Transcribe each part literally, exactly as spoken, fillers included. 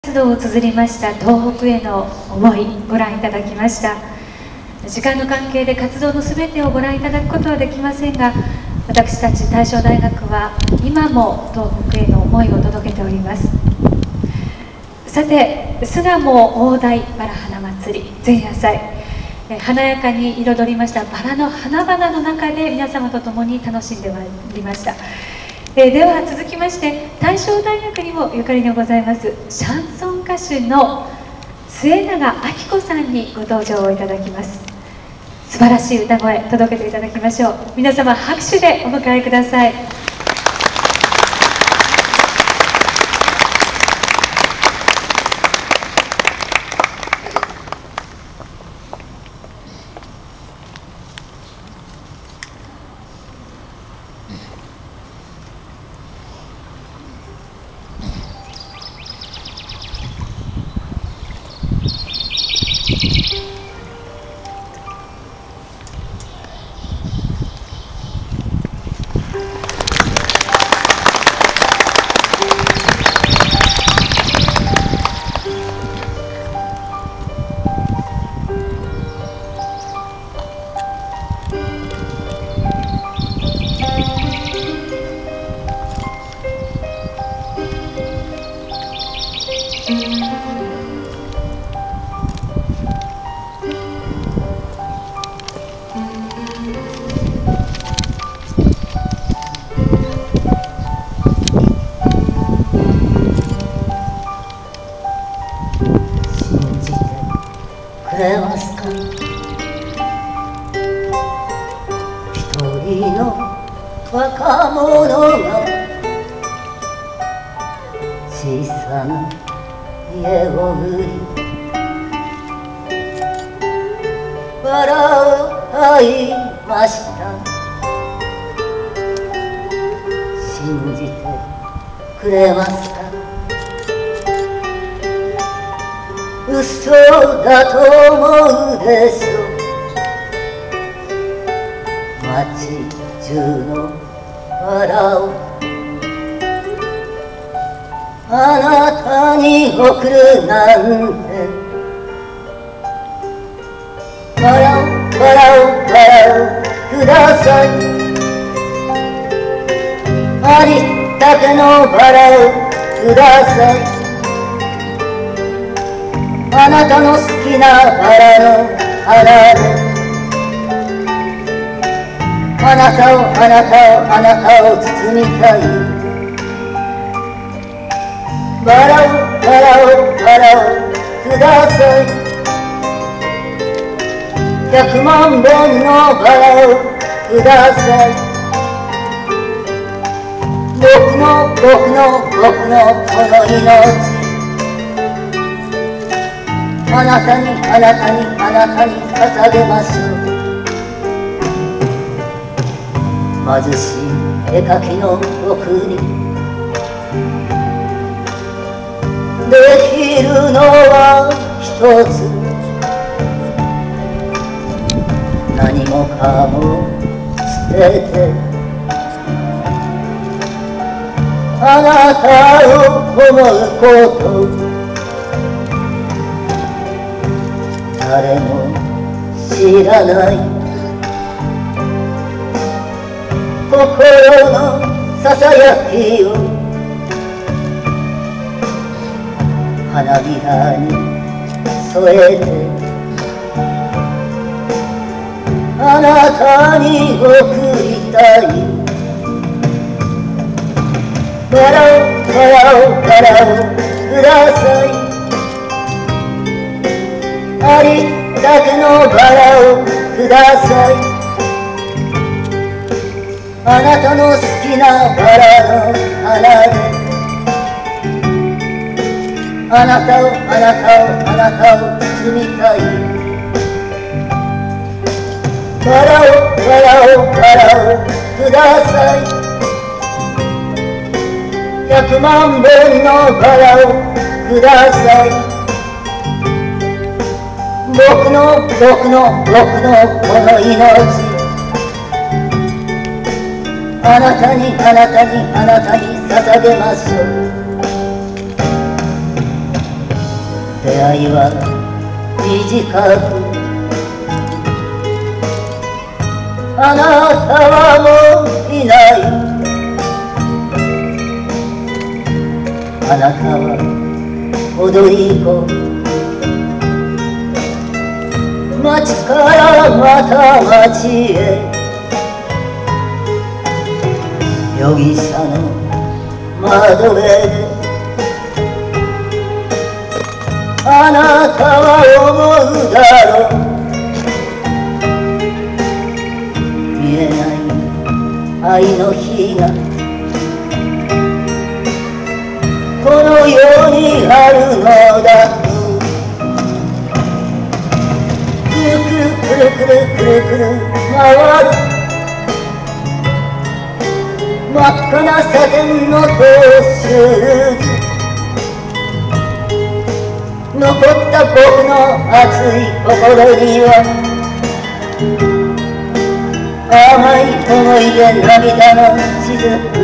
活動を綴りました東北への思い、ご覧いただきました。時間の関係で活動のすべてをご覧いただくことはできませんが、私たち大正大学は今も東北への思いを届けております。さて、巣鴨大台バラ花祭り前夜祭、華やかに彩りましたバラの花々の中で皆様と共に楽しんでまいりました。えー、では続きまして大正大学にもゆかりのございますシャンソン歌手の末永明子さんにご登場をいただきます。素晴らしい歌声届けていただきましょう。皆様拍手でお迎えください。 くれますか、一人の若者が小さな家を売り笑いました。信じてくれますか、嘘だと思うでしょう。街中のバラをあなたに贈るなんて、バラをバラをバラをください。ありったけのバラをください。あなたの好きなバラの花であなたをあなたをあなたを包みたい。バラをバラをバラをください。百万本のバラをください。僕の僕の僕のこの命、あなたにあなたにあなたに捧げましょう。貧しい絵描きの僕にできるのは一つ、何もかも捨ててあなたを思うこと、誰も知らない心のささやきを花びらに添えてあなたに贈りたい。バラをバラをバラをください。ありったけのバラをください。あなたの好きなバラの花であなたをあなたをあなたを包みたい。バラをバラをバラをください。百万本のバラをください。僕の僕の僕のこの命、あなたにあなたにあなたに捧げましょう。 愛は短くあなたはもういないあなたは踊り子街からまた街へ容疑者の窓辺であなたは思うだろう見えない愛の火がこの世にあるのだくるくるくるくるくるくる回る真っ赤なサテンのトーシューズ残った僕の熱い心には甘い思い出涙の雫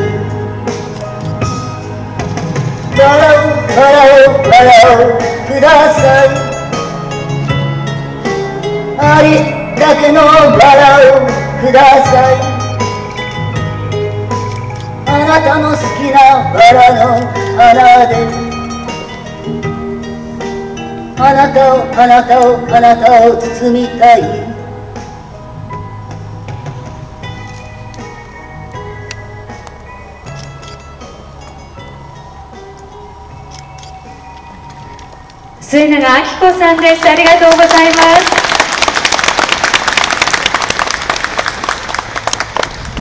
笑う笑う笑うくださいありだけのバラをくださいあなたの好きなバラの花であなたをあなたをあなたを包みたい末永明子さんです。ありがとうございます。